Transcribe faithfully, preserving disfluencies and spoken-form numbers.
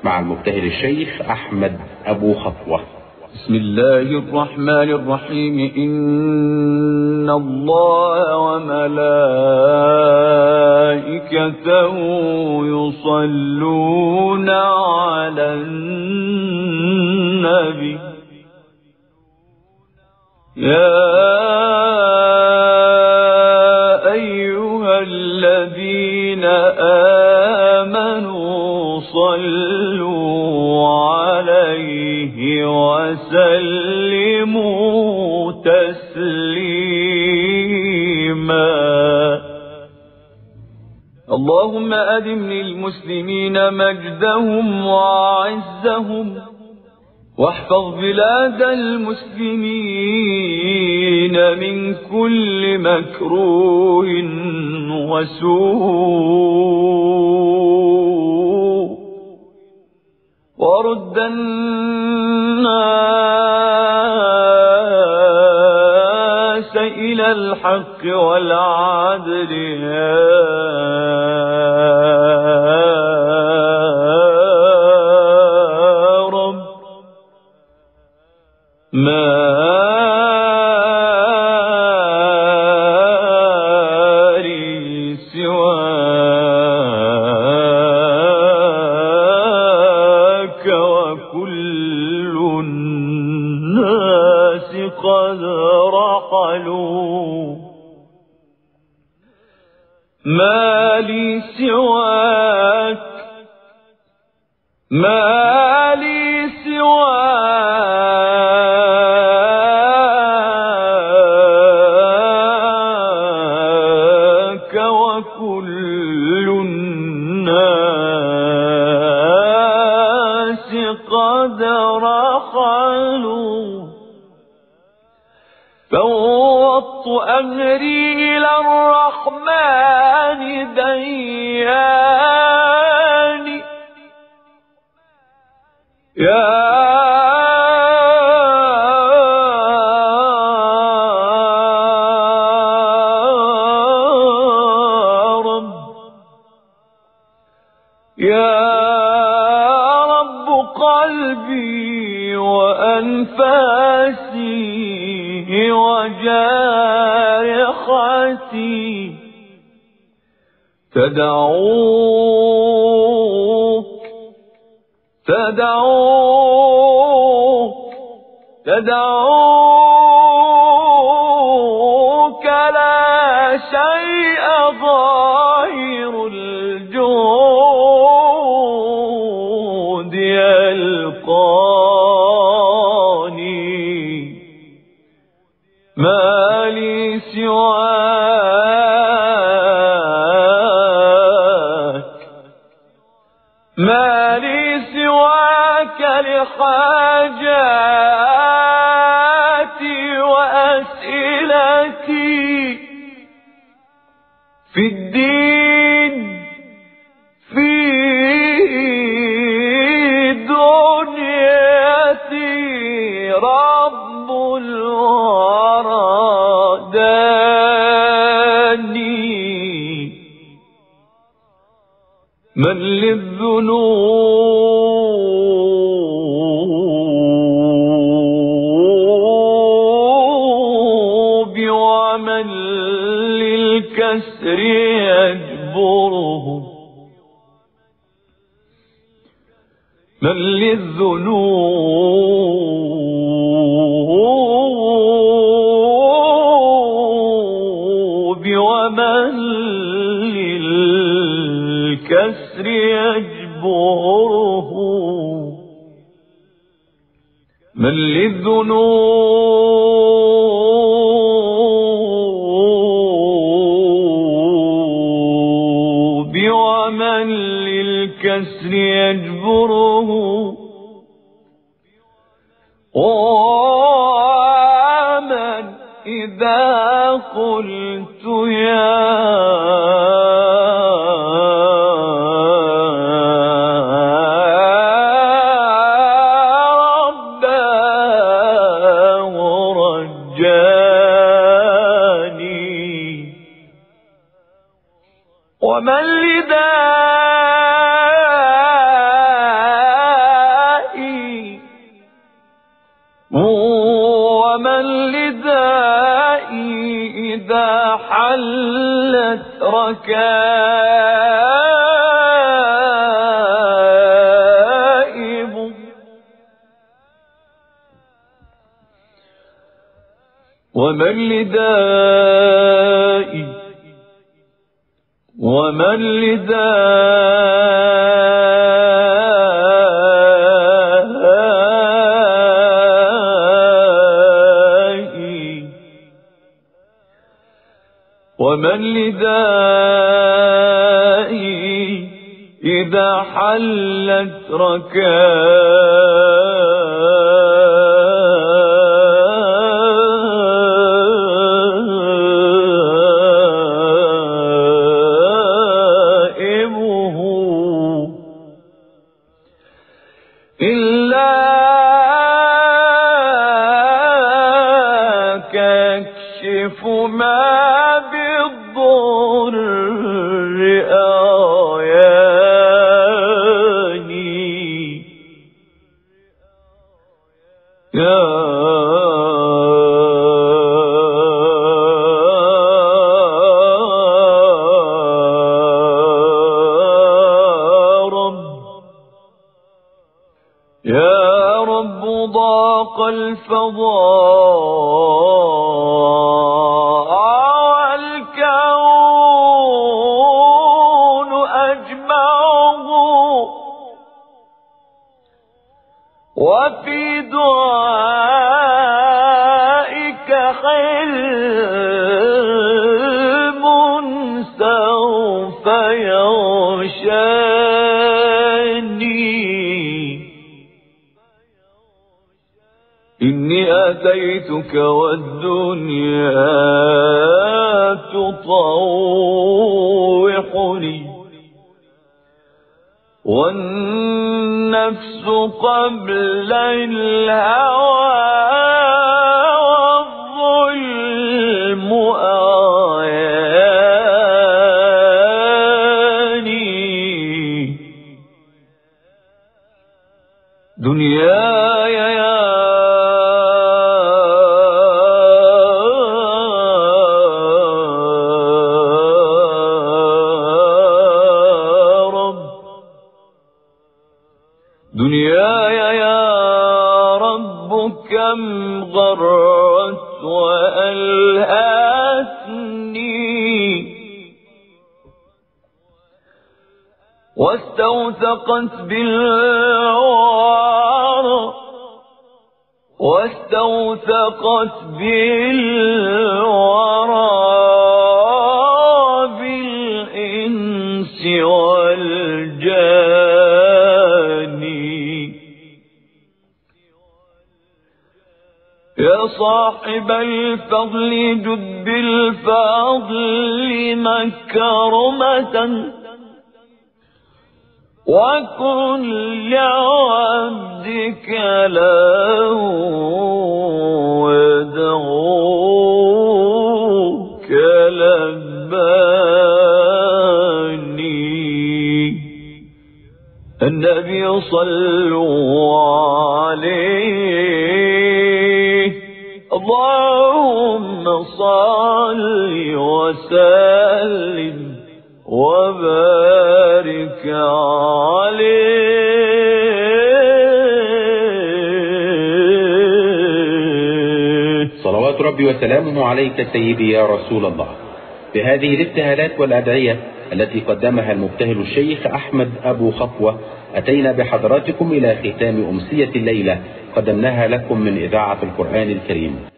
مع المبتهل الشيخ أحمد أبو خطوة. بسم الله الرحمن الرحيم. إن الله وملائكته يصلون على النبي يا أيها الذين آمنوا صلوا عليه وسلموا تسليما. اللهم أدم للمسلمين مجدهم وعزهم، واحفظ بلاد المسلمين من كل مكروه وسوء، ورد الناس إلى الحق والعدل يا رب. ما لي سواك وكل الناس قد رحلوا. ما لي سواك ما لي سواك وكل الناس قد رحلوا. فوضت أمري إلى الرحمن دياني يا رب يا رب. قلبي وأنفاسي وجارحتي تدعوك تدعوك تدعوك لا شيء ظاهر الجود يلقاني. ما لي سواك ما لي سواك لحاجاتي وأسئلتي في الدين في دنيتي. رب الورى داني. من للذنوب ومن للكسر يجبره. من للذنوب ومن للكسر يجبره. من للذنوب ومن للكسر يجبره. ومن إذا قلت يا ومن لداء ومن لدائي إذا حلت ركائب ومن لدائي ومن لدائي ومن لدائي إذا حلت ركائبه إلا كيكشف ما بالضر آياني يا رب يا رب ضاق الفضاء والكون أجمعه وفي دعائك حلم سوف يغشاني إني أتيتك والدنيا تطوحني والنفس قبل الهوى والظلم آياني دنياي يا دنياي يا رب كم غرت وألهتني واستوثقت بالورى واستوثقت بالورى بالإنس والجان يا صاحب الفضل جد بالفضل مكرمة وكن لعبدك له ودعوك لباني النبي صلوا عليه اللهم صل وسلم وبارك عليه. صلوات ربي وسلامه عليك سيدي يا رسول الله. بهذه الابتهالات والأدعية التي قدمها المبتهل الشيخ أحمد أبو خطوة أتينا بحضراتكم إلى ختام أمسية الليلة قدمناها لكم من إذاعة القرآن الكريم.